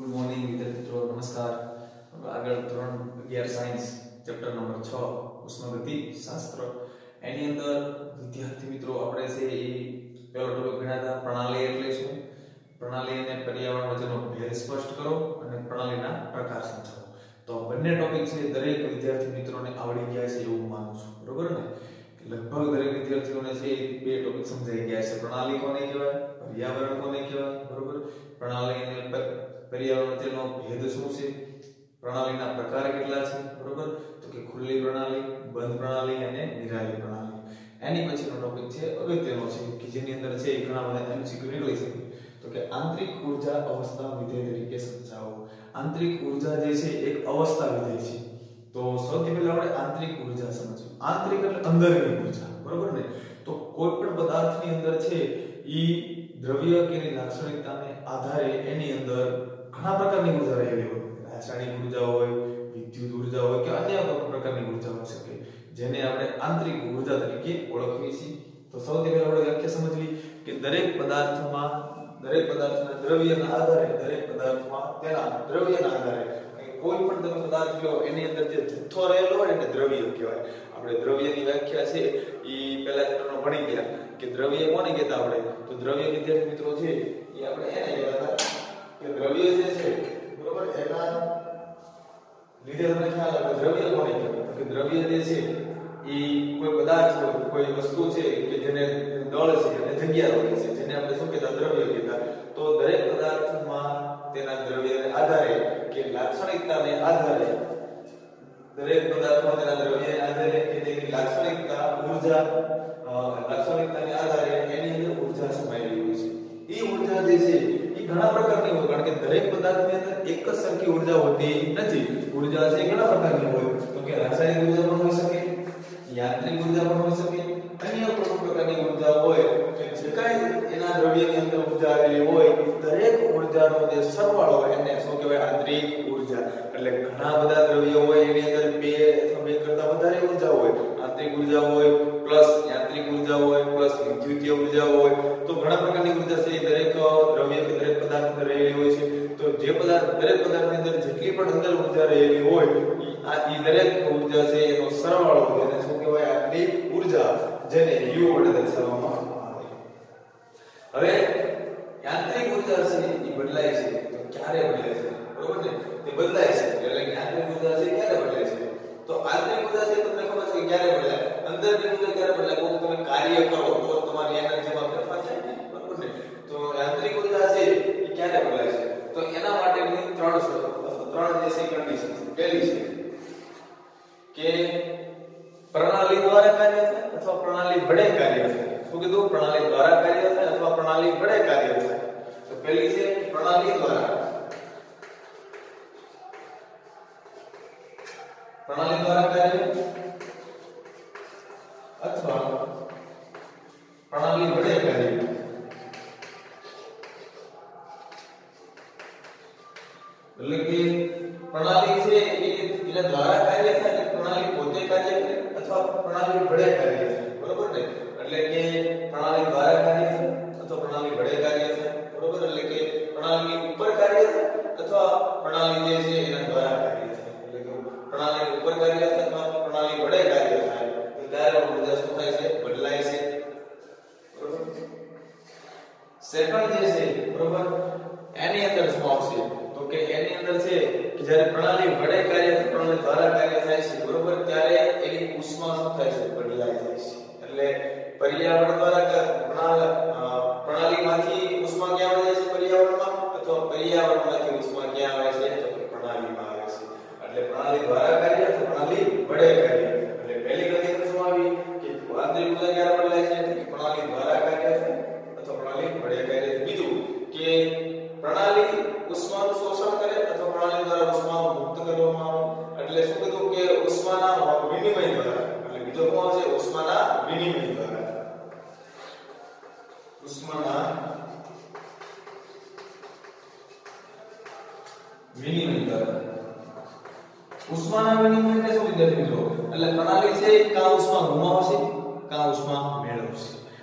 Good morning વિદ્યાર્થી મિત્રો, નમસ્કાર. આગળ ધોરણ 11 સાયન્સ ચેપ્ટર નંબર 6 ઉષ્માગતિ શાસ્ત્ર એની અંદર વિદ્યાર્થી મિત્રો આપણે છે એ પહેલો ટોપિક ભણ્યા હતા પ્રણાલી એટલે શું, પ્રણાલી અને પર્યાવરણ વચ્ચેનો ભેદ સ્પષ્ટ કરો અને પ્રણાલીના પ્રકાર સમજાવો. તો બંને ટોપિક છે દરેક વિદ્યાર્થી મિત્રોને આવડી ગયા છે એવું માનું છું, બરોબર ને? લગભગ દરેક વિદ્યાર્થીઓને છે બે ટોપિક સમજાઈ ગયા છે. પ્રણાલી કોને કહેવાય, પર્યાવરણ કોને કહેવાય, બરોબર? પ્રણાલી અને પર્યાવરણ વચ્ચેનો ભેદ શું છે, પ્રણાલીના પ્રકાર કેટલા છે, બરોબર? તો કે ખુલ્લી પ્રણાલી, બંધ પ્રણાલી અને નિરાલી પ્રણાલી. એની પછીનો ટોપિક છે અગત્યનો છે કે જેની અંદર છે ઘણા બધા એમસીક્યુ નીકળી શકે. તો કે આંતરિક ઊર્જા અવસ્થા વિધેય તરીકે સમજાવો. આંતરિક ઊર્જા જે છે એક અવસ્થા વિધેય છે. તો સૌથી પહેલા આપણે આંતરિક ઊર્જા સમજીએ. આંતરિક એટલે અંદરની ઊર્જા, બરોબર ને? તો કોઈ પણ પદાર્થની અંદર છે ઈ દ્રવ્ય કે એની લાક્ષણિકતાને આધારે એની અંદર ઘણા પ્રકારની ઊર્જા રહેલી હોય. રાસાયણિક ઊર્જા હોય, વિદ્યુત ઊર્જા હોય કે અન્ય પ્રકારની ઊર્જા હોઈ શકે, જેને આપણે આંતરિક ઊર્જા તરીકે ઓળખીએ છીએ. તો સૌથી પહેલા આપણે વ્યાખ્યા સમજવી કે દરેક પદાર્થના દ્રવ્યના આધારે, દરેક પદાર્થમાં તેના દ્રવ્યના આધારે કોઈ પણ તમે પદાર્થ લો એની અંદર જે જથ્થો રહેલો હોય એને દ્રવ્ય કહેવાય. આપણે દ્રવ્યની વ્યાખ્યા છે ઈ પહેલા ચેપ્ટરમાં ભણી ગયા કે દ્રવ્ય કોને કહેતા આપણે. તો દ્રવ્ય વિદ્યાર્થી મિત્રો છે ઈ આપણે એને કહેતા કે દ્રવ્ય જે છે, બરોબર, એના લીધે તમને ખ્યાલ આવે દ્રવ્ય કોને કહેવાય. તો કે દ્રવ્ય જે છે ઈ કોઈ પદાર્થ હોય, કોઈ વસ્તુ છે કે જેને દળ છે અને જગ્યા હોય છે, જેને આપણે શું કહેતા, દ્રવ્ય કહેતા. તો દરેક પદાર્થમાં તેના દ્રવ્યને આધારે કે લાક્ષણિકતાને આધારે, દરેક પદાર્થમાં તેના દ્રવ્યને આધારે કે તેની લાક્ષણિકતા ઊર્જા, લાક્ષણિકતાને આધારે એની અંદર ઊર્જા સમાયેલી હોય છે. એ ઊર્જા જે છે એ ઘણા પ્રકારની હોય, કારણ કે દરેક પદાર્થની અંદર એક જ સરખી ઊર્જા હોતી નથી. ઊર્જા છે ઘણા પ્રકારની હોય. તો કે રાસાયણિક ઊર્જા પણ હોઈ શકે, યાંત્રિક ઊર્જા પણ હોઈ શકે, અન્ય કોઈ પ્રકારની ઊર્જા હોય કે જે કાંઈ એના દ્રવ્યની અંદર ઊર્જા આવેલી હોય, દરેક ઊર્જાનો જે સરવાળો એને શું કહેવાય, આંતરિક ઊર્જા. એટલે ઘણા બધા દ્રવ્યો હોય એની અંદર બે અથવા બે કરતા વધારે ઊર્જા હોય. આંતરિક ઊર્જા હોય પ્લસ યાંત્રિક ઊર્જા હોય પ્લસ વિદ્યુતીય ઊર્જા હોય. તો ઘણા પ્રકારની ઊર્જા છે દરેક દ્રવ્ય કે દરેક પદાર્થ અંદર રહેલી હોય છે. તો જે પદાર્થ, દરેક પદાર્થની અંદર જેટલી પણ અંદર ઊર્જા રહેલી હોય ઈ દરેક ઊર્જા છે એનો સરવાળો એને શું કહેવાય, આંતરિક ઊર્જા, જેને U વડે દર્શાવવામાં આવે. હવે યાંત્રિક ઊર્જા છે એ બદલાય છે. તો ક્યારે બદલાય છે, બરોબર ને? તે બદલાય છે. એટલે કે યાંત્રિક ઊર્જા છે ક્યારે બદલાય છે? તો આંતરિક ઊર્જા છે તમને ખબર છે કે ક્યારે બદલાય, અંદરની ઊર્જા ક્યારે બદલાય, કોઈ તમે કાર્ય કરો તો તમારી એનર્જીમાં ફેરફાર થાય ને, બરોબર ને? તો યાંત્રિક ઊર્જા છે એ ક્યારે બદલાય છે? તો એના માટેની ત્રણ જે છે કન્ડિશન છે. પહેલી છે કે પ્રણાલી દ્વારા કાર્ય થાય અથવા પ્રણાલી વડે કાર્ય થાય. શું કીધું? પ્રણાલી દ્વારા કાર્ય થાય અથવા પ્રણાલી વડે કાર્ય થાય. તો પહેલી છે પ્રણાલી દ્વારા. પ્રણાલી દ્વારા કાર્ય અથવા પ્રણાલી વડે કાર્ય. એટલે કે પ્રણાલી છે એના દ્વારા કાર્ય થાય, એટલે પ્રણાલી પોતે કાર્ય કરે અથવા પ્રણાલી વડે કાર્ય થાય, બરોબર ને? એટલે કે પ્રણાલી દ્વારા કાર્ય થાય અથવા પ્રણાલી વડે કાર્ય થાય, બરોબર? એટલે કે પ્રણાલી ઉપર કાર્ય થાય અથવા પ્રણાલી જે છે એના દ્વારા કાર્ય થાય. એટલે કે પ્રણાલી ઉપર કાર્ય થાય અથવા પ્રણાલી વડે કાર્ય થાય તો ત્યારે ઊર્જા શું થાય છે, બદલાય છે, બરોબર? સેકન્ડ જે છે, બરોબર, એની અંદર શું આવશે? તો કે એની અંદર છે કે જ્યારે પ્રણાલી વડે કાર્ય થાય, પ્રણાલી દ્વારા કાર્ય થાય છે, બરોબર, ત્યારે એની ઉષ્મા શું થાય છે, બદલાઈ જાય છે. એટલે પર્યાવરણ દ્વારા પ્રણાલીમાંથી ઉષ્મા ક્યાં આવે છે, પર્યાવરણમાં, અથવા પર્યાવરણમાંથી ઉષ્મા ક્યાં આવે છે, તો કે પ્રણાલીમાં આવે છે. એટલે પ્રણાલી દ્વારા કાર્ય અથવા પ્રણાલી વડે કાર્ય. એટલે પહેલી કન્ડિશન શું આવી કે આંતરિક ઊર્જા ક્યારે બદલાય છે, કે પ્રણાલી દ્વારા કાર્ય થાય અથવા પ્રણાલી વડે કાર્ય. બીજું કે પ્રણાલી ઉષ્માનું શોષણ કરે અથવા પ્રણાલી દ્વારા ઉષ્મા મુક્ત કરવામાં આવે. એટલે શું કીધું કે ઉષ્માના વિનિમય દ્વારા. એટલે બીજો કોણ છે, ઉષ્માના વિનિમય દ્વારા. ઉષ્માના વિનિમય દ્વારા. ઉષ્માના વિનિમય એટલે શું વિદ્યાર્થી મિત્રો? એટલે પ્રણાલી છે કાં ઉષ્મા ગુમાવશે કાં ઉષ્મા મેળવશે.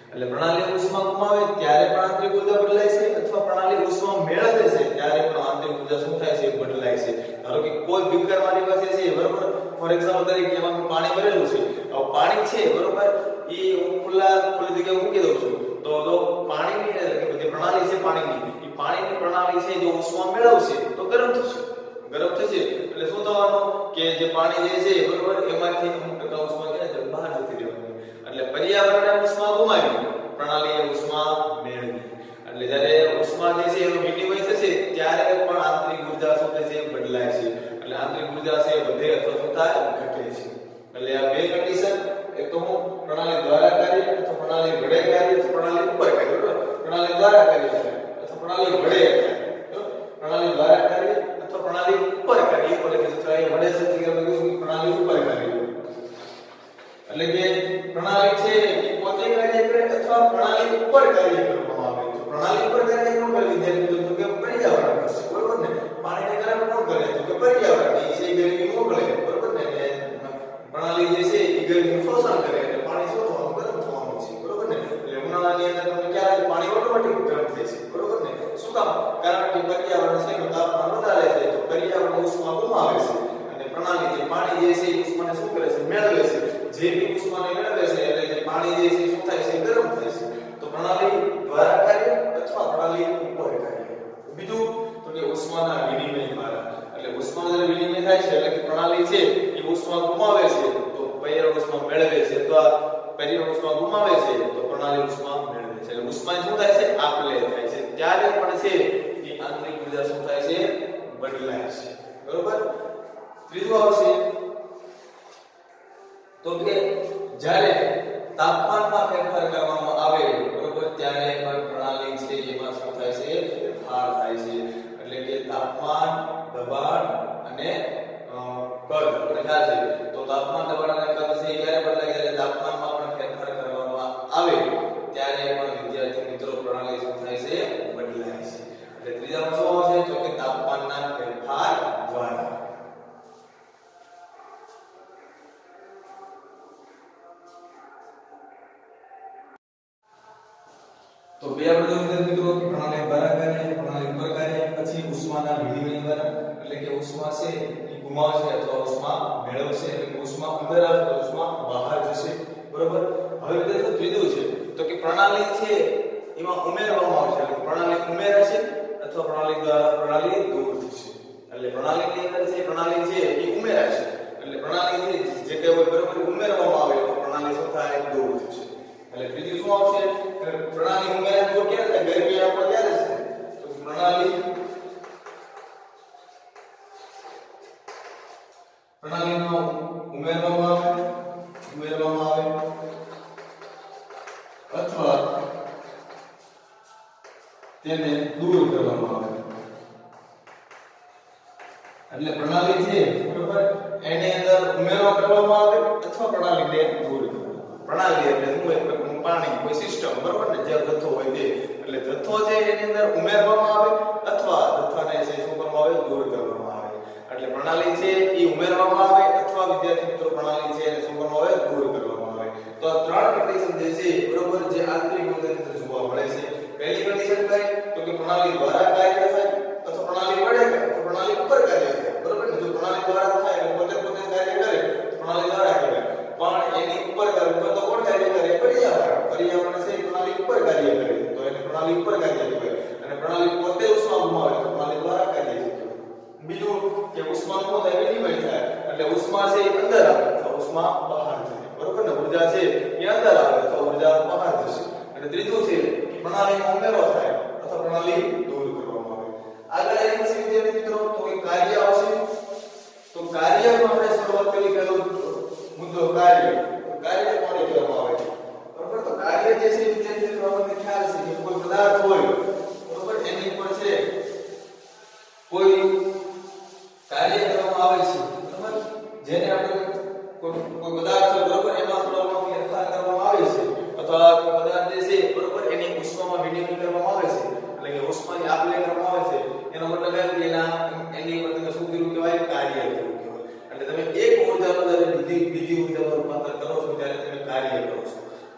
એટલે પ્રણાલી ઉષ્મા ગુમાવે ત્યારે પણ આંતરિક ઊર્જા બદલાય છે અથવા પ્રણાલી ઉષ્મા મેળવે છે ત્યારે પણ આંતરિક ઊર્જા શું થાય છે બદલાય છે. ધારો કે કોઈ બીકર મારી પાસે છે બરોબર, ફોર એક્ઝામ્પલ તરીકે એમાં પાણી ભરેલું છે. હવે પાણી છે બરોબર, એ ખુલ્લી જગ્યાએ મૂકી દઉં છું તો પાણીની કે બધી પ્રણાલી છે પાણીની, એ પાણીની પ્રણાલી છે જો ઉષ્મા મેળવશે તો ગરમ થશે. ગરમ થશે એટલે શું થવાનું કે જે પાણી જે છે બરોબર એમાંથી અમુક ટકા ઉષ્મા છે બહાર જતી રહેવાની. એટલે પર્યાવરણે ઉષ્મા ગુમાવી, પ્રણાલીએ ઉષ્મા મેળવી. એટલે જ્યારે ઉષ્મા જે છે એનો વિનિમય થશે ત્યારે પણ આંતરિક ઊર્જા શું થશે બદલાય છે. એટલે આંતરિક ઊર્જા છે વધે અથવા શું થાય ઘટે છે. એટલે આ બે કન્ડિશન, એક તો હું પ્રણાલી દ્વારા કાર્ય અથવા પ્રણાલી વડે કાર્ય અથવા પ્રણાલી ઉપર કાર્ય, બરોબર, પ્રણાલી દ્વારા કાર્ય થાય અથવા પ્રણાલી વડે થાય, બરોબર, પ્રણાલી દ્વારા કાર્ય અથવા પ્રણાલી ઉપર કાર્ય, એટલે કે વડે છે કે પ્રણાલી ઉપર કાર્ય. એટલે કે પ્રણાલી છે એ પોતે કાર્ય કરે અથવા પ્રણાલી ઉપર કાર્ય કરવામાં આવે. તો પ્રણાલી ઉપર કાર્ય કોણ કરે વિદ્યાર્થી તો કે પર્યાવરણ કરશે, બરોબર ને. પાણીને ગરમ કોણ કરે તો કે પર્યાવરણ, એ છે ગરમી મોકલે, બરોબર ને. પ્રણાલી જે છે એ ગરમી શોષણ કરે એટલે પાણી શું થવાનું ગરમ થવાનું છે, બરોબર ને. એટલે ઉનાળાની અંદર તમને ખ્યાલ છે પાણી ઓટોમેટિક ગરમ થાય છે, બરોબર ને. શું કામ? કારણ કે પર્યાવરણ છે એનું તાપમાન વધારે છે તો પર્યાવરણ ઉષ્મા ગુમાવે છે અને પ્રણાલી જે પાણી જે છે એ ઉષ્માને શું કરે છે મેળવે છે. જે બી ઉષ્માને મેળવે છે એટલે જે પાણી જે છે શું થાય છે ગરમ થાય છે. તો પ્રણાલી દ્વારા કાર્ય અથવા પ્રણાલી ઉપર કાર્ય. બીજું તો કે ઉષ્માના વિનિમય દ્વારા. એટલે ઉષ્માનો જે વિનિમય થાય છે એટલે કે પ્રણાલી છે એ ઉષ્મા ગુમાવે છે તો પર્યાવરણ ઉષ્મા મેળવે છે, અથવા પર્યાવરણ ઉષ્મા ગુમાવે છે તો પ્રણાલી ઉષ્મા મેળવે છે. એટલે ઉષ્મા શું થાય છે આપલે થાય છે ત્યારે પણ છે એ આંતરિક ઊર્જા શું થાય છે બદલાય છે, બરોબર. ત્રીજું આવશે તો કે જ્યારે તાપમાનમાં ફેરફાર કરવામાં આવે, બરોબર, ત્યારે પણ પ્રણાલી છે એમાં શું થાય છે ફેરફાર થાય છે. એટલે કે તાપમાન, દબાણ અને કદ આપણે ખ્યાલ છે. તો તાપમાન, દબાણ અને કદ છે ક્યારે બદલાય જ્યારે તાપમાનમાં પણ ફેરફાર કરવામાં આવે ત્યારે પણ વિદ્યાર્થી મિત્રો પ્રણાલી શું થાય છે બદલાય છે. એટલે ત્રીજામાં શું આવશે તો કે તાપમાનના ફેરફાર દ્વારા. તો બે આપણે જોયું મિત્રો કે પ્રણાલી દ્વારા કાર્ય, પ્રણાલી ઉપર કાર્ય, પછી ઉષ્માના વિનિમય દ્વારા. એટલે કે ઉષ્મા છે એ ગુમાવશે અથવા ઉષ્મા મેળવશે, એટલે કે ઉષ્મા અંદર આવશે તો ઉષ્મા બહાર જશે, બરોબર. હવે વિદ્યાર્થીઓ ત્રીજું છે તો કે પ્રણાલી છે એમાં ઉમેરવામાં આવશે. એટલે પ્રણાલી ઉમેરાશે અથવા પ્રણાલી દ્વારા પ્રણાલી દૂર થશે. એટલે પ્રણાલીની અંદર છે પ્રણાલી છે એ ઉમેરાશે. એટલે પ્રણાલી છે જે કઈ હોય બરોબર ઉમેરવામાં આવે તો પ્રણાલી શું થાય દૂર થશે. એટલે ત્રીજું શું આવશે પ્રણાલી ઉમેરાય તો ક્યારે થાય ગરમી આપો ત્યારે છે. તો પ્રણાલીમાં ઉમેરવામાં આવે અથવા તેને દૂર કરવામાં આવે. એટલે પ્રણાલી છે બરોબર એની અંદર ઉમેરો કરવામાં આવે અથવા પ્રણાલીને દૂર કરવામાં. પ્રણાલી એટલે શું હોય પાણી, કોઈ સિસ્ટમ, બરોબર ને, જે જથ્થો હોય તે. એટલે જથ્થો છે એની અંદર ઉમેરવામાં આવે અથવા જથ્થાને છે શું કરવામાં આવે દૂર કરવામાં આવે. એટલે પ્રણાલી છે એ ઉમેરવામાં આવે અથવા વિદ્યાર્થી મિત્રો પ્રણાલી છે એને શું કરવામાં આવે દૂર કરવામાં આવે. તો આ ત્રણ કન્ડિશન જે છે બરોબર જે આંતરિક ઊર્જાની અંદર જોવા મળે છે. પહેલી કન્ડિશન કઈ તો કે પ્રણાલી દ્વારા કાર્ય થાય અથવા પ્રણાલી વડે થાય તો પ્રણાલી ઉપર કાર્ય થાય, બરોબર ને. જો પ્રણાલી દ્વારા થાય એટલે પોતે કાર્ય કરે તો પ્રણાલી દ્વારા કહેવાય. પણ એની ઉપર ઉપર તો કોણ કાર્ય કરે પર્યાવરણ. પર્યાવરણ છે પ્રણાલી ઉપર કાર્ય કરે તો એને પ્રણાલી ઉપર કાર્ય કહેવાય. અને પ્રણાલી પોતે ઉષ્મા ગુમાવે તો પ્રણાલી દ્વારા કાર્ય કહેવાય. બીજું કે ઉષ્માનો શું થાય વિનિમય થાય. એટલે ઉષ્મા છે એ અંદર આવે તો ઉષ્મા બહાર જાય, બરોબર ને. ઉર્જા છે એ અંદર આવે તો ઉર્જા બહાર જશે. અને ત્રીજું છે પ્રણાલીમાં ઉમેરો થાય અથવા પ્રણાલી દૂર કરવામાં આવે. આગળ એની પછી વિદ્યાર્થી મિત્રો તો કે કાર્ય આવશે. તો કાર્યમાં આપણે શરૂઆત કરી પહેલો મુદ્દો કાર્ય. કાર્ય કોને કહેવામાં આવે બરોબર. તો કાર્ય જે છે વિદ્યાર્થી મિત્રો આપણને ખ્યાલ છે કે કોઈ પદાર્થ હોય બરોબર એની ઉપર છે કોઈ કાર્ય કરવામાં આવે છે, બરોબર. જેને આપણે કોઈ પદાર્થ બરોબર એમાં થોડો ફેરફાર કરવામાં આવે છે અથવા કોઈ પદાર્થ જે છે બરોબર એની ઉષ્મામાં વિનિમય કરવામાં આવે છે. એટલે કે ઉષ્માની આપલે કરવામાં આવે છે એનો મતલબ એ કે એની ઉપર તમે શું કર્યું કહેવાય કાર્ય કર્યું કહેવાય. એટલે તમે એક ઊર્જાનું જ્યારે બીજી ઊર્જામાં રૂપાંતર કરો છો ત્યારે તમે કાર્ય કરો છો.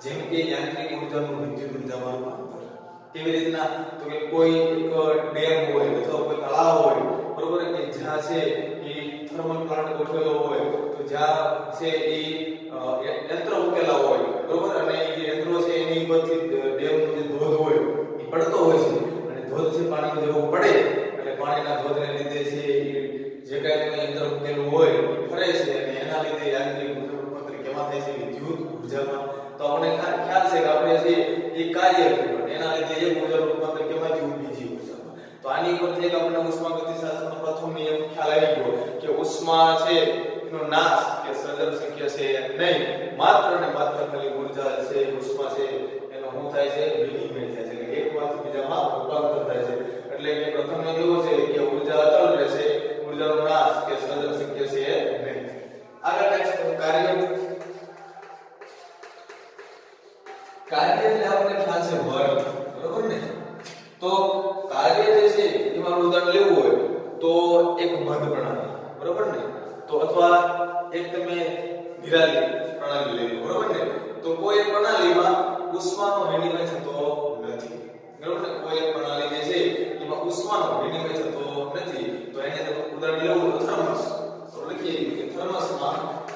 જેમ કે યાંત્રિક ઊર્જાનું વિદ્યુત ઊર્જામાં રૂપાંતર. કેવી રીતના? તો કે કોઈ એક ડેમ હોય અથવા કોઈ તળાવ હોય, બરોબર, કે જ્યાં છે એ થર્મલ પ્લાન્ટ ગોઠવેલો હોય, તો જ્યાં છે એ યંત્ર મૂકેલા હોય, બરોબર, અને એ જે યંત્રો છે એની ઉપરથી ડેમનો જે ધોધ હોય એ પડતો હોય છે, અને ધોધ છે પાણીનો જેવો પડે એટલે પાણીના ધોધને લીધે છે જે કાંઈ તમે યંત્ર મૂકેલું હોય એ ફરે છે, અને એના લીધે યાંત્રિક ઊર્જા રૂપાંતર કેમાં થાય છે? વિદ્યુત ઊર્જામાં. તો આપણે ખ્યાલ છે કે આપણે છે એ કાર્ય કર્યું, એના લીધે એક ઊર્જાનું રૂપાંતર કેમાં થયું? બીજી ઊર્જામાં. તો આની ઉપરથી એક આપણને ઉષ્માગતિશાસ્ત્રનો પ્રથમ નિયમ ખ્યાલ આવી ગયો કે ઉષ્મા છે એનો નાશ કે સર્જન શક્ય છે નહીં, માત્ર ને માત્ર ખાલી ઊર્જા છે, ઉષ્મા છે એનો શું થાય છે? વિનિમય થાય છે, કે એકમાંથી બીજામાં રૂપાંતર થાય છે. એટલે કે પ્રથમ નિયમ એવો છે કે ઊર્જા અચળ રહેશે, ઊર્જાનો નાશ કે સર્જન શક્ય છે નહીં. આગળ નેક્સ્ટ કાર્ય. કાર્ય એટલે આપણે ખ્યાલ છે વર્ક, બરોબર ને? તો કાર્ય જે છે એમાં ઉદાહરણ લેવું હોય તો એક બંધ પ્રણાલી, બરોબર ને? તો અથવા એક તમે નિરાલી પ્રણાલી લઈ લો, બરોબર ને? તો કોઈ એક પ્રણાલીમાં ઉષ્માનો વિનિમય થતો નથી, બરોબર ને? કોઈ એક પ્રણાલી જે છે એમાં ઉષ્માનો વિનિમય થતો નથી, તો એને ઉદાહરણ લેવું તો થર્મસ. તો લખીએ કે થર્મસમાં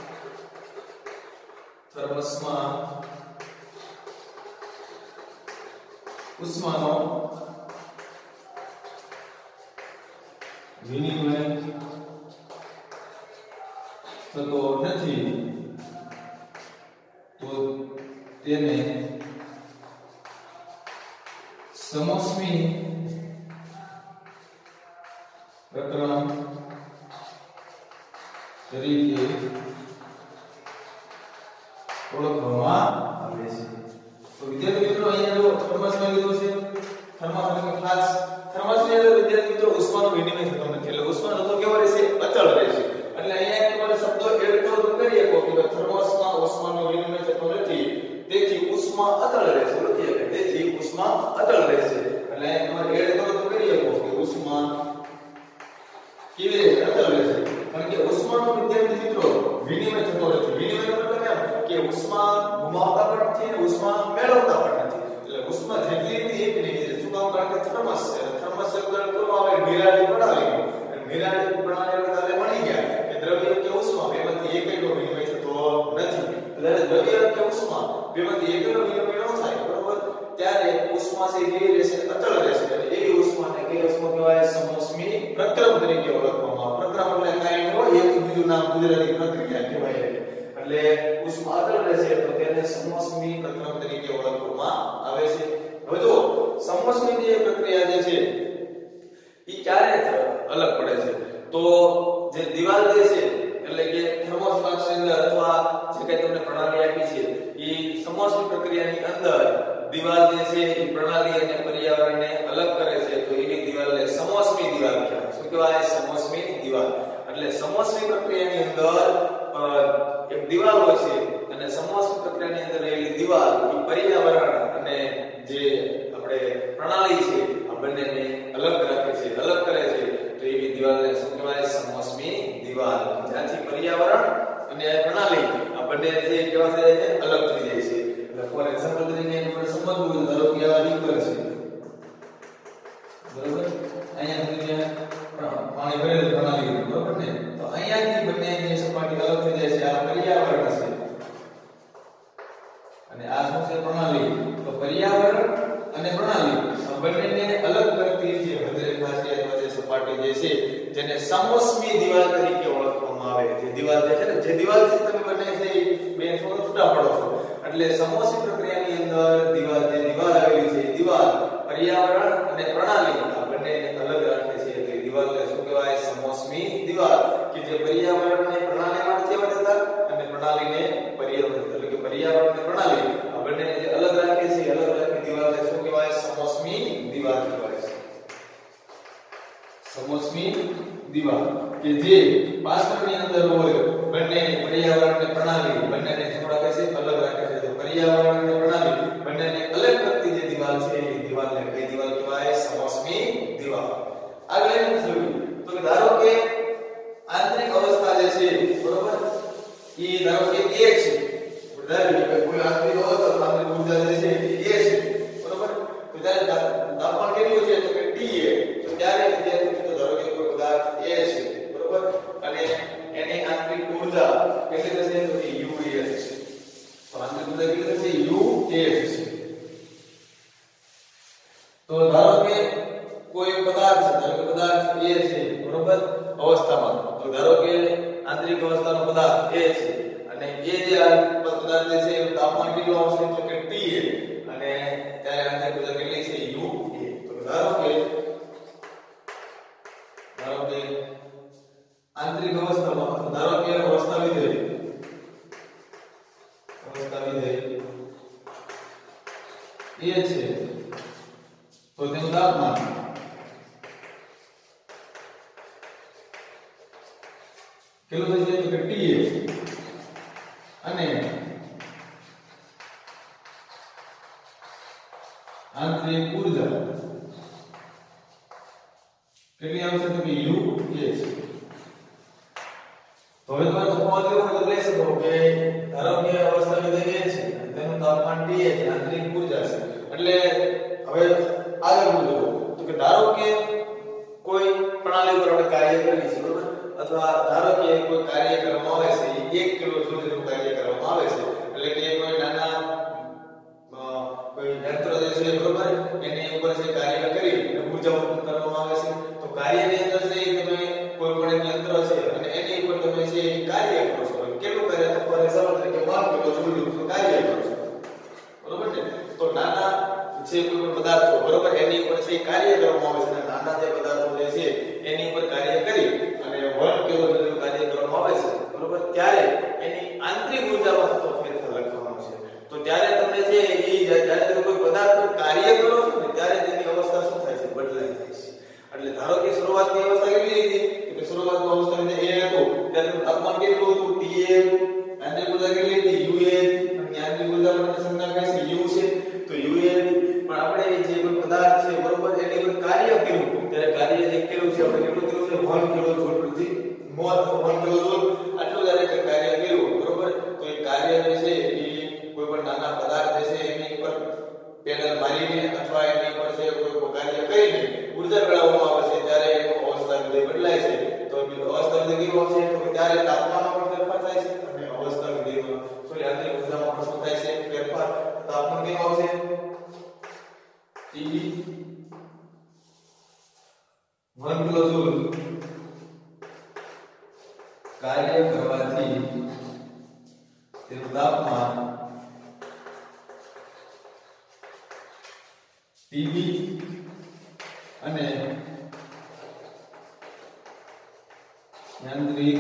ઉષ્માનો વિનિમય થતો નથી, તો તેને સમોષ્મી પ્રકરણ તરીકે ઓળખવામાં આવે છે. તો વિદ્યાર્થી મિત્રો અહીંયા જો થર્મસમાં લીધો છે, થર્મસ ખાસ થર્મસની અંદર વિદ્યાર્થી મિત્રો ઉષ્માનો વિનિમય થતો નથી, એટલે ઉષ્માનો તો કેવો રહેશે? અચળ રહેશે. એટલે અહીંયા તમારે શબ્દો એડ કરો તો કરી શકો કે થર્મસમાં ઉષ્માનો વિનિમય થતો નથી, તેથી ઉષ્મા અચળ રહેશે. તેથી ઉષ્મા અચળ રહેશે. એટલે અહીંયા તમારે એડ કરો તો કરી શકો કે ઉષ્મા કેવી રીતે અચળ રહેશે? કારણ કે ઉષ્માનો વિદ્યાર્થી મિત્રો વિનિમય થતો નથી. વિનિમયનો મતલબ એમ કે ઉષ્મા ગુમાવતા પણ નથી અને ઉષ્મા મેળવતા પણ નથી. એટલે ઉષ્મા જેટલી હતી એક નહીં. શું કામ? કારણ કે થર્મસ છે. થર્મસ શબ્દ કરવામાં આવે નિરાળી પ્રણાલી. નિરાળી પ્રણાલી એટલે મળી ગયા કે દ્રવ્ય કે ઉષ્મા બેમાંથી એકનો વિનિમય થતો નથી. એટલે દ્રવ્ય કે ઉષ્મા બેમાંથી એકનો વિનિમય ન થાય, બરોબર, ત્યારે ઉષ્મા છે કેવી રહેશે? અચળ રહેશે. એટલે એવી ઉષ્માને કેવી ઉષ્મા કહેવાય? સમોષ્મી પ્રક્રમ તરીકે ઓળખવામાં આવે. પ્રક્રમ એટલે કાંઈ હોય એક બીજું નામ ગુજરાતી પ્રક્રિયા કહેવાય. એટલે ઉષ્મા અચળ રહેશે તો તેને સમોષ્મી પ્રક્રમ તરીકે ઓળખવામાં આવે છે. હવે જો સમોષ્મી જે પ્રક્રિયા જે છે ઈ ક્યારે અલગ પડે છે? તો જે દિવાલ જે છે એટલે કે થર્મોસ્ટેટની અંદર અથવા જે કઈ તમને પ્રણાલી આપી છે ઈ સમોષ્મી પ્રક્રિયાની અંદર દિવાલ જે છે ઈ પ્રણાલી અને પર્યાવરણને અલગ કરે છે, તો એની દિવાલને સમોષ્મી દિવાલ કહેવાય. શું કહેવાય? સમોષ્મી દિવાલ. એટલે સમોષ્મી પ્રક્રિયાની અંદર એક દિવાલ હોય છે અને સમોષ્મી પ્રક્રિયાની અંદર રહેલી દિવાલ ઈ પર્યાવરણ અને જે આપણે પ્રણાલી છે આ બંનેને અલગ રાખે છે, અલગ કરે છે, તો એવી દિવાલને શું કહેવાય? સમોષ્મી દિવાલ. જ્યાંથી પર્યાવરણ અને પ્રણાલી આ બંને જે કેવા થાય છે? અલગ થઈ જાય છે. એટલે ફોર એક્ઝામ્પલ તરીકે આપણે સમજવું હોય ધારો કે આ રીકર છે, બરોબર, અહીંયા સુધી પાણી ભરેલું પ્રણાલી, બરોબર ને? તો અહીંયાથી બંનેની સપાટી અલગ થઈ જાય છે. આ પર્યાવરણ છે અને આ શું છે? પ્રણાલી. તો પર્યાવરણ અને પ્રણાલી આ બંનેને અલગ કરતી જે હદરેખા છે અથવા જે સપાટી જે છે જેને સમોષ્મી દિવાલ તરીકે ઓળખવામાં આવે. જે દિવાલ જે છે ને, જે દિવાલથી તમે બંને છે બે છૂટા પડો છો, એટલે સમોષ્મી પ્રક્રિયાની અંદર દિવાલ જે દિવાલ આવેલી છે એ દિવાલ પર્યાવરણ અને પ્રણાલી આ બંનેને અલગ રાખે છે. એટલે દિવાલને શું કહેવાય? સમોષ્મી દિવાલ, કે જે પર્યાવરણને પ્રણાલીમાંથી કેવા જતા અને પ્રણાલીને પર્યાવરણ, એટલે કે પર્યાવરણ અને પ્રણાલી આ બંનેને જે અલગ રાખે છે અલગ રાખી દિવાલને શું કહેવાય? સમોષ્મી દિવાલ કહેવાય છે. સમોષ્મી દિવાલ કે જે પાત્રની અંદર હોય બંને પર્યાવરણ અને પ્રણાલી બંનેને શું રાખે છે? અલગ રાખે છે. તો પર્યાવરણ અને પ્રણાલી બંનેને અલગ કરતી જે દિવાલ છે એ દિવાલને કઈ દિવાલ કહેવાય? સમોષ્મી દિવાલ. આગળ એનું જોઈએ તો કે ધારો કે આંતરિક અવસ્થા જે છે, બરોબર, એ ધારો કે 1 છે. ધારો કે કોઈ આંતરિક અવસ્થા ધારો કે આંતરિક અવસ્થાનો પદાર્થ A છે અને એ જે પદાર્થ છે એનું તાપમાન કેટલું આવશે તો કે T અને ત્યારે આંતરિક ઊર્જા કેટલી છે U તો ધારો કે આંતરિક અવસ્થામાં ધારો કે અવસ્થા વિધેય એ છે તો તેનું તાપમાન કેટલું થશે તો કે T અને આંતરિક ઊર્જા કેટલી આવશે તો કે U છે તો હવે તમારે તફાવત લેવો હોય તો લઈ શકો કે ધારો કે અવસ્થા વિધેય છે તેનું તાપમાન T છે આંતરિક ઊર્જા છે એટલે હવે આગળ બોલો તો કે ધારો કે કોઈ પ્રણાલી પર આપણે કાર્ય કરીએ છીએ બરોબર અથવા ધારો કે કોઈ કાર્ય કરવામાં આવે છે 1 કિલો જૂલ જેટલું કાર્ય કરવામાં આવે છે એટલે કે કોઈ નાના કોઈ યંત્ર જે છે બરોબર એની ઉપર જે કાર્ય કરી અને ઊર્જા ઉત્પન્ન કરવામાં આવે છે તો કાર્યની અંદર છે તમે કોઈ પણ એક યંત્ર છે અને એની ઉપર તમે જે કાર્ય કરો છો કેટલું કાર્ય તો ફોર એક્ઝામ્પલ તરીકે 1 કિલો જૂલ જેટલું કાર્ય કરો છો બરોબર ને તો નાના જે કોઈ પણ પદાર્થો બરોબર એની ઉપર જે કાર્ય કરવામાં આવે છે નાના જે પદાર્થો જે છે એની ઉપર કાર્ય કરી અને 1 કિલો જેટલું કાર્ય કરવામાં આવે છે બરોબર ત્યારે એની આંતરિક ઊર્જામાં થતો ફેરફાર લખવાનો છે તો ત્યારે તમને જે જ્યારે તમે કોઈ પદાર્થ પર કાર્ય કરો છો ને ત્યારે તેની અવસ્થા શું થાય છે બદલાઈ જાય છે એટલે ધારો કે શરૂઆતની અવસ્થા કેવી હતી કે શરૂઆતની અવસ્થા જે A હતો ત્યારે તાપમાન કેટલું હતું T આંતરિક ઊર્જા કેટલી હતી U અને આંતરિક ઊર્જા માટે સંજ્ઞા કઈ છે U છે તો U પણ આપણે જે કોઈ પદાર્થ છે બરોબર એની ઉપર કાર્ય કર્યું ત્યારે કાર્ય જે કર્યું છે આપણે કેટલું કર્યું છે 1 કિલો જૂલ પ્રતિ મોલ અથવા 1 કિલો જૂલ આટલું જ્યારે કાર્ય કર્યું બરોબર તો એ કાર્ય જે છે એ કોઈ પણ નાના પદાર્થ જે છે એની ઉપર પેનલ મારીને અથવા એની ઉપર જે કોઈ કાર્ય કરીને ઊર્જા મેળવવામાં આવે છે ત્યારે એનો અવસ્થા વિધેય બદલાય છે તો અવસ્થા વિધેય કેવું છે તો ત્યારે તાપમાનમાં પણ ફેરફાર થાય છે અને અવસ્થા વિધેયમાં સોરી આંતરિક ઊર્જામાં પણ શું થાય છે ફેરફાર તાપમાન કેવું આવશે T 1 કિલો જૂલ કાર્ય કરવાથી તેનું તાપમાન TB અને આંતરિક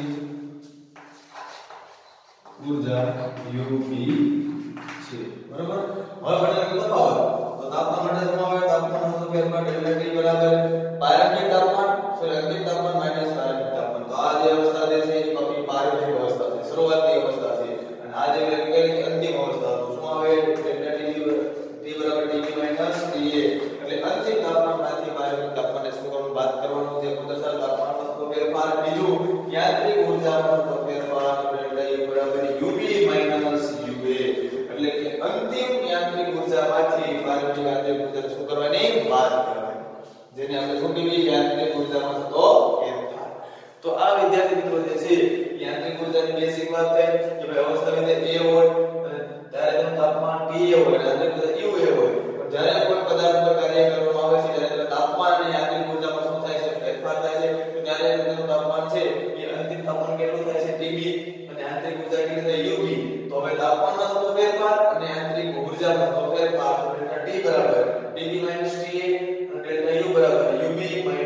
ઊર્જા UB છે બરાબર હવે બંનેનો તફાવત તો તાપમાન માટે શું આવે તાપમાનનો ફેરફાર ડેલ્ટા T બરાબર પ્રારંભિક તાપમાન અંતિમ તાપમાન માઈનસ પ્રારંભિક તાપમાન તો આ જે અવસ્થા છે એ કપી પ્રારંભિક અવસ્થા છે શરૂઆતની અવસ્થા છે અને આ જે વૈકલ્પિક અંતિમ અવસ્થા તો શું આવે ડેલ્ટા T બરાબર TB માઈનસ TA એટલે અંતિમ તાપમાનમાંથી પ્રારંભિક તાપમાનને શું કરવાનું બાદ કરવાનું છે કુદરતી તાપમાનમાં થતો ફેરફાર બીજું યાંત્રિક ઊર્જામાં થતો ફેરફાર ડેલ્ટા E બરાબર UB માઈનસ UA એટલે કે અંતિમ યાંત્રિક ઊર્જામાંથી પ્રારંભિક યાંત્રિક ઊર્જા શું કરવાની બાદ કરવાની જેને આપણે શું કહીએ યાંત્રિક ઊર્જામાં થતો ફેરફાર તો આ વિદ્યાર્થી મિત્રો જે છે યાંત્રિક ઊર્જાની બેસિક વાત થાય કે ભાઈ અવસ્થા વિધેય A હોય અને ત્યારે તેનું તાપમાન TA હોય અને યાંત્રિક ઊર્જા UA હોય પણ જ્યારે કોઈ પદાર્થ પર કાર્ય કરવામાં આવે છે ત્યારે તેના તાપમાન અને યાંત્રિક ઊર્જામાં શું થાય છે ફેરફાર થાય છે તો ત્યારે તેનું તાપમાન છે એ અંતિમ તાપમાન કેટલું થાય છે TB અને આંતરિક ઊર્જા કેટલી થાય UB તો હવે તાપમાનમાં થતો ફેરફાર અને આંતરિક ઊર્જામાં થતો ફેરફાર તો ડેલ્ટા T બરાબર TB - TA અને ડેલ્ટા U બરાબર UB - UA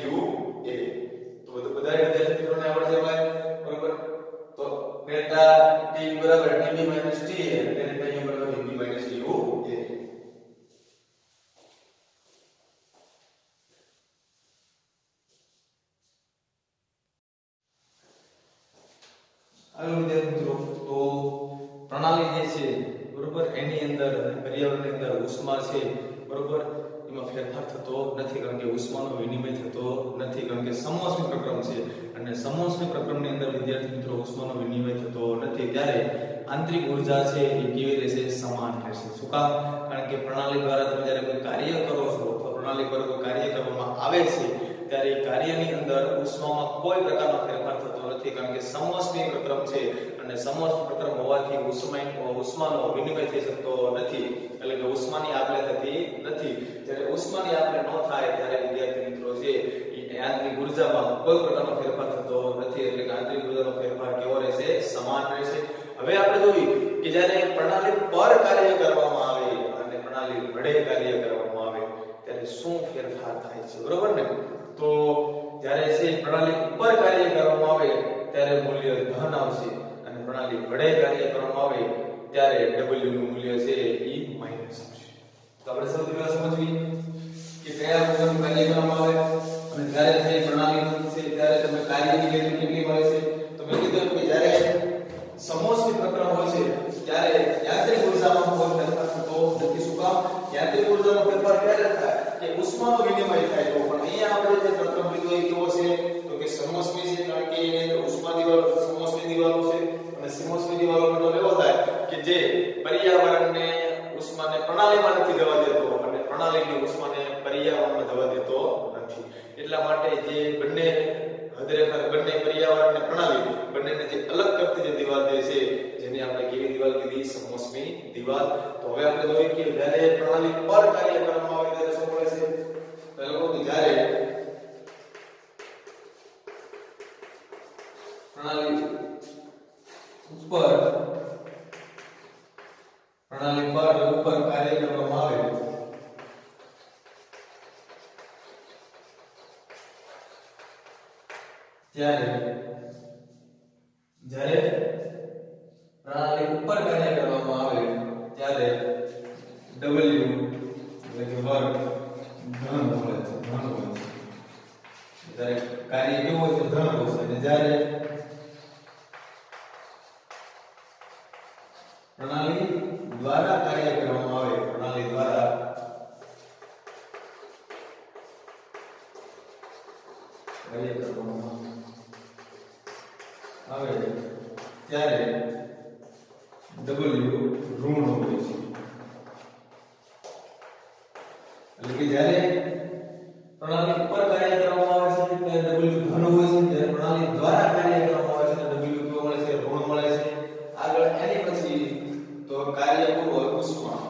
તો બધા વિદ્યાર્થી મિત્રોને આવડશે ભાઈ બરાબર તો ડેલ્ટા T બરાબર TB - TA અને ડેલ્ટા U બરાબર UB - UA આગળ વિદ્યાર્થી મિત્રો તો પ્રણાલી જે છે બરોબર એની અંદર પર્યાવરણની અંદર ઉષ્મા છે બરોબર એમાં ફેરફાર થતો નથી કારણ કે ઉષ્માનો વિનિમય થતો નથી કારણ કે સમોષ્મી પ્રક્રમ છે અને સમોષ્મી પ્રક્રમની અંદર વિદ્યાર્થી મિત્રો ઉષ્માનો વિનિમય થતો નથી ત્યારે આંતરિક ઊર્જા છે એ કેવી રહેશે સમાન રહેશે શું કામ કારણ કે પ્રણાલી દ્વારા તમે જ્યારે કોઈ કાર્ય કરો છો અથવા પ્રણાલી પર કોઈ કાર્ય કરવામાં આવે છે ત્યારે કાર્યની અંદર ઉષ્મામાં કોઈ પ્રકારનો ફેરફાર થતો નથી કારણ કે સમોષ્મી પ્રક્રમ છે અને સમોષ્મી પ્રક્રમ હોવાથી ઉષ્માનો વિનિમય થઈ શકતો નથી એટલે કે ઉષ્માની આપ-લે થતી નથી જ્યારે ઉષ્માની આપ-લે ન થાય ત્યારે વિદ્યાર્થી મિત્રો છે આંતરિક ઉર્જામાં કોઈ પ્રકારનો ફેરફાર થતો નથી, એટલે કે આંતરિક ઉર્જાનો ફેરફાર કેવો રહેશે? સમાન રહેશે. હવે આપણે જોઈએ કે જ્યારે પ્રણાલી પર કાર્ય કરવામાં આવે અને પ્રણાલી વડે કાર્ય કરવામાં આવે ત્યારે શું ફેરફાર થાય છે, બરોબર ને? તો જ્યારે છે પ્રણાલી પર કાર્ય કરવામાં આવે ત્યારે મૂલ્ય ધન આવશે અને પ્રણાલી વડે કાર્ય કરવામાં આવે ત્યારે w નું મૂલ્ય છે એ માઈનસ આવશે. તો આપણે સૌથી પહેલા સમજીએ કે કયા પ્રકારનું કાર્ય કરવામાં આવે અને જ્યારે તે પ્રણાલી છે ત્યારે તમે કાર્યની વેલ્યુ કેટલી મળે છે. તો મેં કીધું કે જ્યારે સમોષ્મિ પ્રકરણ હોય છે ત્યારે યાંત્રિક ઉર્જામાં કોઈ ફેરફાર થતો નથી. શું કામ? યાંત્રિક ઉર્જાનો ફેરફાર ક્યારે થાય કે ઉષ્માનો વિનિમય થાય તો. પણ અહીંયા આપણે જે પ્રકરણ લીધો એ કેવો છે તો કે સમોષ્મિ છે, કારણ કે એની અંદર ઉષ્મા દિવાલો સમોષ્મિ દિવાલો છે અને સમોષ્મિ દિવાલો મતલબ એવો થાય કે જે પર્યાવરણને ઉષ્માને પ્રણાલીમાં નથી જવા દેતો અને પ્રણાલીની ઉષ્માને પર્યાવરણમાં જવા દેતો નથી. એટલા માટે જે બંને હદરેખા બંને પર્યાવરણ અને પ્રણાલી બંનેને જે અલગ કરતી જે દિવાલ દે છે જેને આપણે કેવી દિવાલ કીધી? સમોષ્મિ દિવાલ. તો હવે આપણે જોઈએ કે જ્યારે પ્રણાલી પર કાર્ય કરવામાં આવે ત્યારે શું મળે છે? પહેલો કે જ્યારે પ્રણાલી ઉપર કાર્ય કરવામાં આવે ત્યારે પ્રણાલી ઉપર કાર્ય કરવામાં આવે ત્યારે w એટલે કે વર્ગ ધન મળે છે. ત્યારે કાર્ય કેવું હોય છે? ધન હોય છે. અને જ્યારે પ્રણાલી દ્વારા કાર્ય કરવામાં આવે પ્રણાલી દ્વારા કાર્ય કરવામાં આવે ત્યારે w ઋણ હોય છે. એટલે કે જ્યારે પ્રણાલી ઉપર કાર્ય કરવામાં આવે છે ત્યારે w ધન હોય છે, જ્યારે પ્રણાલી દ્વારા કાર્ય કરવામાં આવે છે ત્યારે w કેવો મળે છે? ઋણ મળે છે. આગળ એની પછી તો કાર્ય પૂર્વક ઉષ્મા.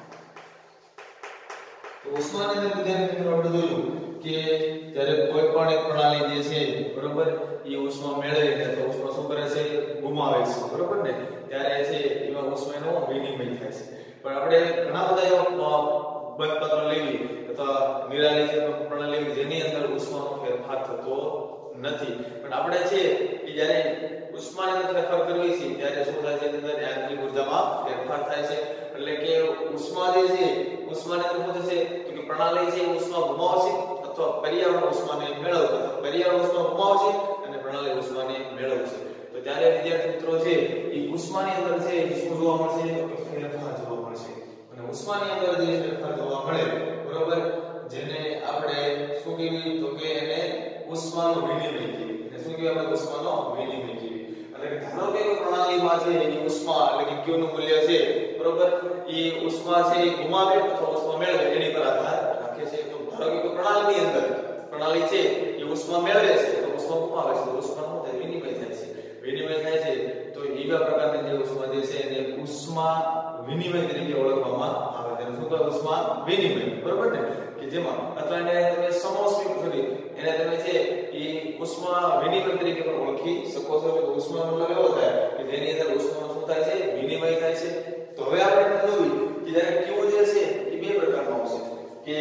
તો ઉષ્માની અંદર વિદ્યાર્થી મિત્રો આપણે જોયું કે જ્યારે કોઈ પણ એક પ્રણાલી જે છે બરોબર એ ઉષ્મા મેળવે છે તો ઉષ્મા શું કરે છે? ગુમાવે છે, બરોબર ને? ત્યારે છે એમાં ઉષ્માનો વિનિમય થાય છે. પણ આપણે ઘણા બધા એવા બંધપત્રો લેવી અથવા નિરાલી છે પ્રણાલી જેની અંદર ઉષ્માનો ફેરફાર થતો નથી. પણ આપણે છે કે જ્યારે ઉષ્માની અંદર ફેરફાર કરવી છે ત્યારે શું થાય છે? અંદર યાંત્રિક ઉર્જામાં ફેરફાર થાય છે. એટલે કે ઉષ્મા જે છે ઉષ્માની અંદર શું થશે તો કે પ્રણાલી છે ઉષ્મા ગુમાવશે અથવા પર્યાવરણ ઉષ્માને મેળવશે. પર્યાવરણ ઉષ્મા ગુમાવશે અને પ્રણાલી ઉષ્માને મેળવશે. તો ત્યારે વિદ્યાર્થી મિત્રો છે એ ઉષ્માની અંદર છે શું જોવા મળશે? તો કે ફેરફાર જોવા મળશે. અને ઉષ્માની અંદર જે ફેરફાર જોવા મળે બરોબર જેને આપણે શું કહેવી તો કે એને ઉષ્માનો વિનિમય કહેવી. એટલે શું કહેવાય? આપણે ઉષ્માનો વિનિમય કહેવી. એટલે કે ધારો કે પ્રણાલીમાં છે એની ઉષ્મા એટલે કે q નું મૂલ્ય છે બરોબર એ ઉષ્મા છે એ ગુમાવે અથવા ઉષ્મા મેળવે એની પર આધાર રાખે છે. તો ધારો કે પ્રણાલીની અંદર પ્રણાલી છે એ ઉષ્મા મેળવે છે તો ઉષ્મા ગુમાવે છે તો ઉષ્માનો વિનિમય થાય છે. વિનિમય થાય છે તો એવા પ્રકારની જે ઉષ્મા જે છે એને ઉષ્મા વિનિમય તરીકે ઓળખવામાં આવે છે. શું કહેવાય? ઉષ્મા વિનિમય, બરોબર ને? કે જેમાં અથવા એને તમે સમોષ્મિ સોરી એને તમે છે એ ઉષ્મા વિનિમય તરીકે પણ ઓળખી શકો છો. તો ઉષ્મા મતલબ એવો થાય કે જેની અંદર ઉષ્માનો શું થાય છે? વિનિમય થાય છે. તો હવે આપણે જોયું કે જ્યારે q જે છે એ બે પ્રકારનો આવશે કે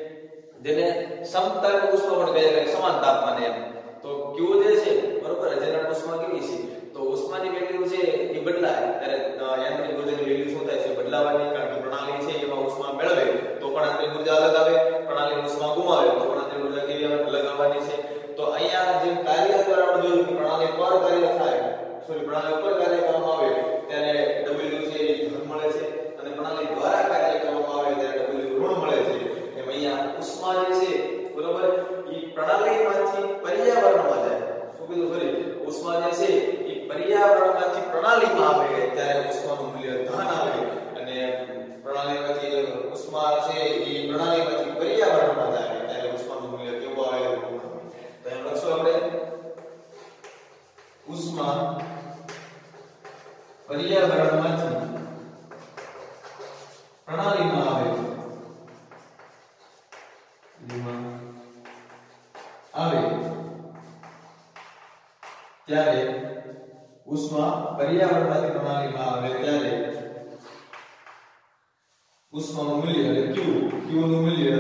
જેને સમતાપી ઉષ્મા પણ કહે છે, સમાન તાપમાને એમ. તો q જે છે બરોબર જેના ઉષ્મા કેવી છે તો ઉષ્માની વેલ્યુ છે એ બદલાય ત્યારે યાંત્રિક ઉર્જાની વેલ્યુ શું થાય છે? બદલાવાની. કારણ કે પ્રણાલી છે એમાં ઉષ્મા મેળવે તો પણ આંતરિક ઉર્જા અલગ આવે, પ્રણાલી ઉષ્મા ગુમાવે તો પણ આંતરિક ઉર્જા કેવી આવે? અલગ આવવાની છે. તો અહીંયા જે કાર્ય દ્વારા આપણે જોયું કે પ્રણાલી પર કાર્ય થાય પ્રણાલી ઉપર કાર્ય કરવામાં આવે ત્યારે w છે એ ધન મળે છે અને પ્રણાલી દ્વારા કાર્ય કરવામાં આવે ત્યારે w ઋણ મળે છે. એમ અહીંયા ઉષ્મા જે છે બરોબર એ પ્રણાલીમાંથી પર્યાવરણમાં જાય. શું કીધું? સોરી ઉષ્મા જે છે એ પર્યાવરણમાંથી પ્રણાલીમાં આવે ત્યારે ઉષ્માનું મૂલ્ય ધન આવે અને પ્રણાલીમાંથી ઉષ્મા છે એ પ્રણાલીમાંથી પર્યાવરણમાં જાય ત્યારે ઉષ્માનું મૂલ્ય કેવું આવે? ઋણ આવે. તો એમ લખશું આપણે ઉષ્મા પર્યાવરણમાંથી પ્રણાલીમાં આવે ત્યારે ઉષ્મા પર્યાવરણમાંથી પ્રણાલીમાં આવે ત્યારે ઉષ્માનું મૂલ્ય એટલે Q નું મૂલ્ય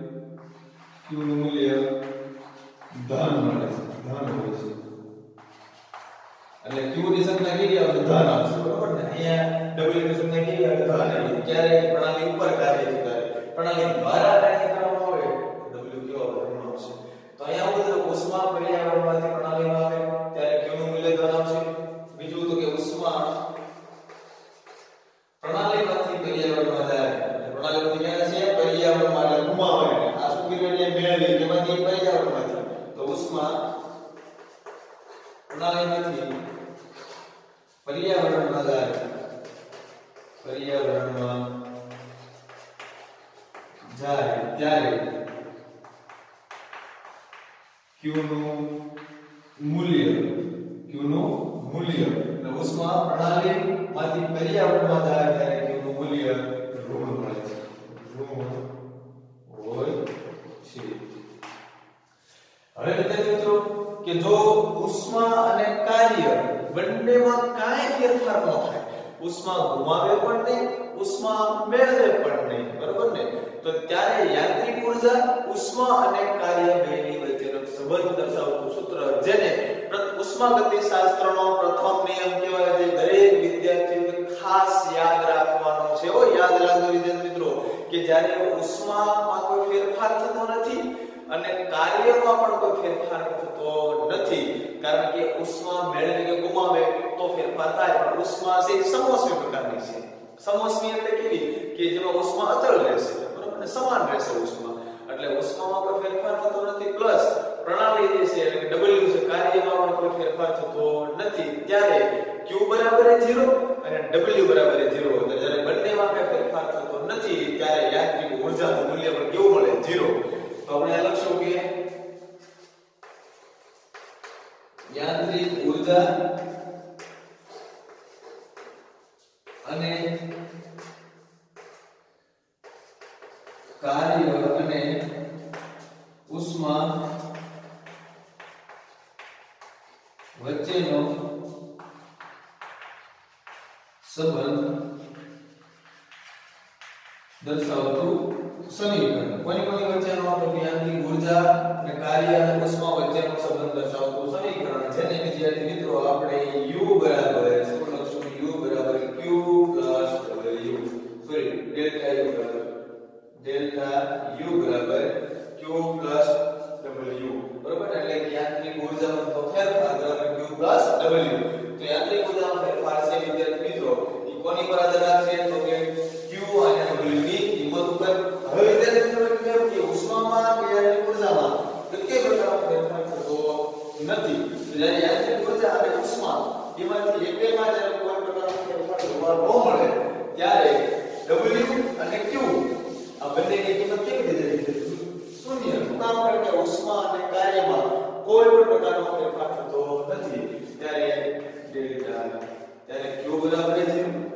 ધન મળે છે, ધન હોય છે. એટલે Q ની સંખ્યા કેવી આવે ધન આવશે, બરોબર ને? અહીંયા W ની સંખ્યા કેવી આવે ધન આવે. ક્યારે પ્રણાલી ઉપર કાર્ય કરે, પ્રણાલી દ્વારા કાર્ય કરવામાં આવે W કેવો આવે ઋણ આવશે. તો અહીંયા આવું બધું ઉષ્મા પર્યાવરણમાંથી પ્રણાલીમાં આવે ત્યારે Q નું મૂલ્ય ધન આવશે. બીજું તો કે ઉષ્મા પ્રણાલીમાંથી પર્યાવરણમાં જાય, પ્રણાલીમાંથી ક્યાં છે પર્યાવરણમાં, એટલે ગુમાવે. આ શું કીધું એટલે મેળવી કેમાંથી પર્યાવરણમાંથી. તો ઉષ્મા પ્રણાલીમાંથી પર્યાવરણમાં જાય, પર્યાવરણમાં જાય ત્યારે Q નું મૂલ્ય એટલે ઉષ્મા પ્રણાલીમાંથી પર્યાવરણમાં જાય ત્યારે Q નું મૂલ્ય ઋણ મળે છે, ઋણ હોય છે. હવે વિદ્યાર્થી મિત્રો કે જો ઉષ્મા અને કાર્ય બંનેમાં કાંઈ ફેરફાર ન થાય, ઉષ્મા ગુમાવે પણ નહીં, ઉષ્મા મેળવે પણ નહીં, બરોબર ને? તો ત્યારે યાંત્રિક ઉર્જા ઉષ્મા અને કાર્ય બેની વચ્ચેનો સંબંધ દર્શાવતું સૂત્ર, જેને ઉષ્માગતિશાસ્ત્રનો પ્રથમ નિયમ કહેવાય, જે દરેક વિદ્યાર્થીએ ખાસ યાદ રાખવાનો છે. યાદ રાખજો વિદ્યાર્થી મિત્રો કે જ્યારે ઉષ્મામાં કોઈ ફેરફાર થતો નથી અને કાર્યમાં પણ કોઈ ફેરફાર થતો નથી, કારણ કે ઉષ્મા મેળવે કે ગુમાવે તો ફેરફાર થાય, પણ ઉષ્મા છે સમોષ્મી પ્રકારની છે. સમોષ્મી એટલે કેવી કે જેમાં ઉષ્મા અચળ રહેશે, બરોબર ને? સમાન રહેશે ઉષ્મા, એટલે ઉષ્મામાં કોઈ ફેરફાર થતો નથી. પ્લસ પ્રણાલી જે છે એટલે કે W છે, કાર્યમાં પણ કોઈ ફેરફાર થતો નથી. ત્યારે Q બરાબર 0 અને W બરાબર 0. તો જ્યારે બંનેમાં કોઈ ફેરફાર થતો નથી ત્યારે યાંત્રિક ઊર્જાનું મૂલ્ય પણ કેવું મળે 0. તો આપણે આ લખશું કે યાંત્રિક ઊર્જા અને કાર્ય અને ઉષ્મા વચ્ચેનો સંબંધ દર્શાવતું સમીકરણ. કોની વચ્ચેનો? તો યાંત્રિક ઊર્જા અને કાર્ય અને ઉષ્મા વચ્ચેનો સંબંધ દર્શાવતું સમીકરણ, જેને વિદ્યાર્થી મિત્રો આપણે U બરાબર શું લખશું? U બરાબર Q plus W, sorry delta U બરાબર Q પ્લસ W, બરોબર? એટલે કે યાંત્રિક ઊર્જામાં તો ફેરફાર બરાબર Q પ્લસ W. તો યાંત્રિક ઊર્જામાં ફેરફાર છે વિદ્યાર્થી મિત્રો એ કોની પર આધાર રાખશે? તો કે Q અને W ની કિંમત ઉપર. હવે વિદ્યાર્થી મિત્રો કેમ કે ઉષ્મામાં કે યાંત્રિક ઊર્જામાં કોઈ પ્રકારનો ફેરફાર થતો નથી. તો જ્યારે યાંત્રિક ઊર્જા અને ઉષ્મા એમાંથી એકેમાં જ્યારે કોઈ પ્રકારનો ફેરફાર જોવા ન મળે ત્યારે W અને Q આ બંનેની કિંમત કેવી રીતે શૂન્ય. શું કામ? કારણ કે ઉષ્મા અને કાર્યમાં કોઈ પણ પ્રકારનો ફેરફાર થતો નથી. ત્યારે ડેલ્ટા, ત્યારે Q બરાબર 0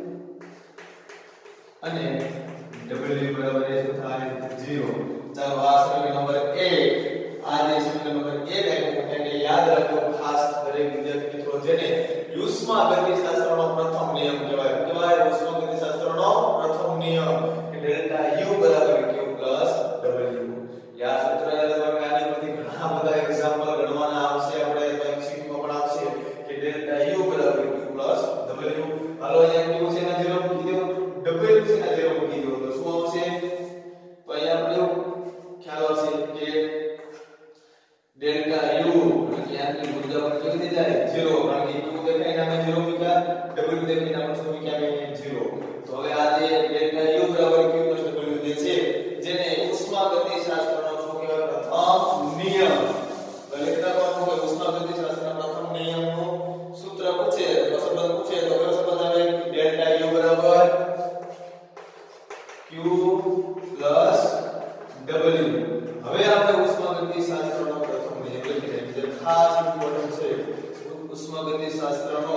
અને W બરાબર શું થાય 0. ચાલો આ સમીકરણ નંબર 1, આ જે સમીકરણ નંબર 1 આપ્યું એને યાદ રાખો ખાસ દરેક વિદ્યાર્થી મિત્રો, જેને ઉષ્માગતિશાસ્ત્રનો પ્રથમ નિયમ કહેવાય. ઉષ્માગતિશાસ્ત્રનો પ્રથમ નિયમ કે ડેલ્ટા U બરાબર Q પ્લસ W. યા સૂત્ર તમે આની પરથી ઘણા બધા એક્ઝામ્પલ ગણવાના આવશે, આપણે MCQ માં પણ આવશે કે ડેલ્ટા U બરાબર Q પ્લસ W. હાલો અહીંયા Q છે ના 0 મૂકી દો, W છે ના 0 મૂકી દો, તો શું આવશે? તો અહીંયા આપણે ખ્યાલ આવશે કે ડેલ્ટા U એટલે યાંત્રિક ઊર્જા પર કેવી રીતે જાય 0, કારણ કે Q દેખાય નામે 0 મૂક્યા, W દેખાય નામે શું મૂક્યા મેં 0. તો હવે આ જે ડેલ્ટા U બરાબર Q પ્લસ W જે છે, જેને ઉષ્માગતિશાસ્ત્રનો શું કહેવાય પ્રથમ નિયમ, લખવાનું હોય ઉષ્માગતિશાસ્ત્રના પ્રથમ નિયમનું સૂત્ર પૂછે તો સંબંધ પૂછે તો કયો સંબંધ આવે? ડેલ્ટા U બરાબર Q પ્લસ W. હવે આપણે ઉષ્માગતિશાસ્ત્રનો પ્રથમ નિયમ લખીએ, જે ખાસ ઇમ્પોર્ટન્ટ છે. ઉષ્માગતિશાસ્ત્રનો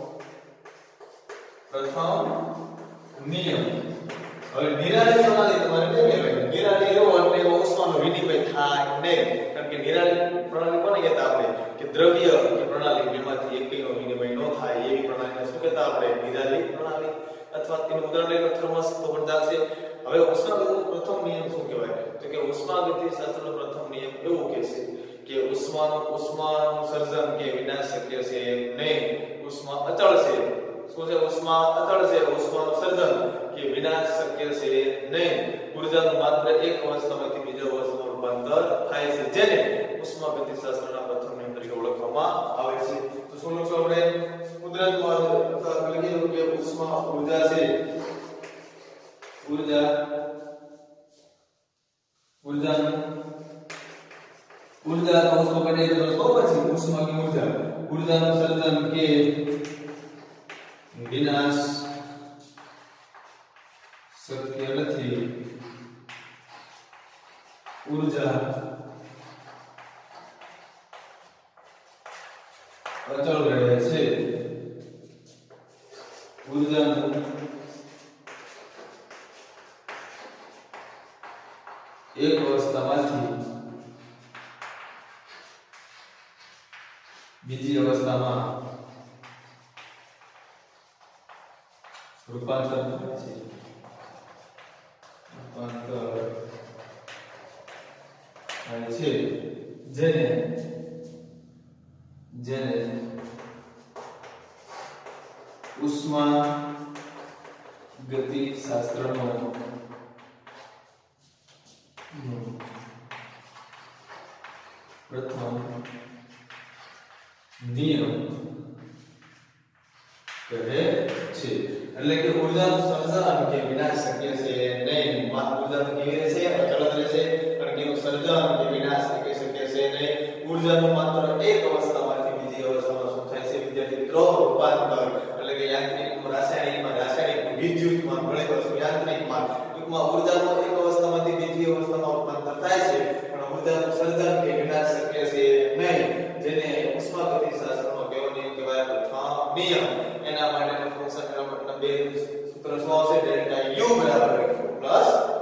પ્રથમ નિયમ. હવે નિરાળી પ્રણાલી તમારે કેમ કહેવાય? નિરાળી રો એટલે ઉષ્માનો વિનિમય થાય નહીં, કારણ કે નિરાળી પ્રણાલી કોને કહેતા આપણે? કે દ્રવ્ય કે પ્રણાલી બેમાંથી એકનો વિનિમય ન થાય એવી પ્રણાલીને શું કહેતા આપણે નિરાલી પ્રણાલી અથવા તેનું ઉદાહરણ લઈએ થર્મસ તો પણ ચાલશે હવે ઉષ્માગતિનો પ્રથમ નિયમ શું કહેવાય તો કે ઉષ્માગતિ શાસ્ત્રનો પ્રથમ નિયમ એવું કહે છે કે ઉષ્માનું સર્જન કે વિનાશ શક્ય છે નહીં ઉષ્મા અચળ છે શું છે ઉષ્મા અચળ છે ઉષ્માનું સર્જન કે વિનાશ શક્ય છે નહીં ઊર્જાનું માત્ર એક અવસ્થામાંથી બીજા અવસ્થામાં રૂપાંતર થાય છે જેને ઉષ્માગતિશાસ્ત્રના પ્રથમ નિયમ તરીકે ઓળખવામાં આવે છે તો શું લખશું આપણે કુદરતમાં લખીએ કે ઉષ્મા ઊર્જા છે ઊર્જા તો ઉષ્મા બને તો પછી ઉષ્મા की ઊર્જાનું સર્જન કે વિનાશ શક્ય નથી ઊર્જા અચળ રહે છે ઊર્જાનું એક અવસ્થામાંથી બીજી અવસ્થામાં રૂપાંતર થાય છે જેને ઉષ્મા ગતિશાસ્ત્રનો પ્રથમ નિયમ કહે છે એટલે કે ઊર્જાનું સર્જન કે વિનાશ શક્ય છે નહીં ઊર્જા તો કેવી રહે છે અચળ રહે છે પણ કે સર્જન કે વિનાશ શક્ય છે નહીં ઊર્જાનું માત્ર એક અવસ્થામાંથી બીજી અવસ્થામાં શું થાય છે વિદ્યાર્થી મિત્રો રૂપાંતર એટલે કે યાંત્રિકમાં રાસાયણિક વિદ્યુતમાં ભલે વસ્તુ યાંત્રિકમાં ટૂંકમાં ઊર્જાનું એક અવસ્થામાંથી બીજી અવસ્થામાં રૂપાંતર થાય છે પણ ઊર્જાનું સર્જન કે વિનાશ શક્ય છે નહીં જેને ઉષ્માગતિશાસ્ત્રનો કેવો નિયમ કહેવાય પ્રથમ નિયમ એના માટેનું ફંક્શન એના બે સૂત્ર શું આવશે ડેલ્ટા U બરાબર લખો પ્લસ